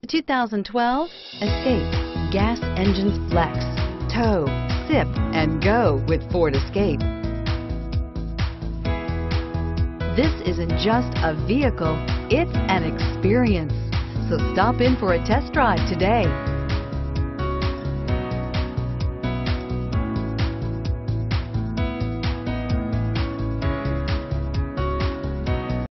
The 2012 Escape. Gas engines flex, tow, sip, and go with Ford Escape. This isn't just a vehicle, it's an experience. So stop in for a test drive today.